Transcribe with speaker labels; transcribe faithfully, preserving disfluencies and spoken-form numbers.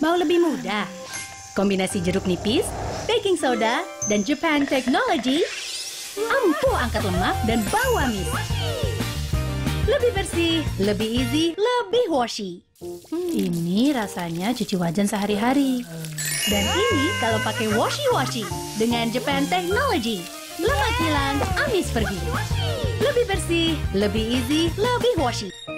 Speaker 1: Mau lebih mudah? Kombinasi jeruk nipis, baking soda, dan Japan Technology ampuh angkat lemak dan bau amis. Lebih bersih, lebih easy, lebih washy. Hmm, ini rasanya cuci wajan sehari-hari. Dan ini kalau pakai washy-washy dengan Japan Technology. Lemak hilang, amis pergi. Lebih bersih, lebih easy, lebih washy.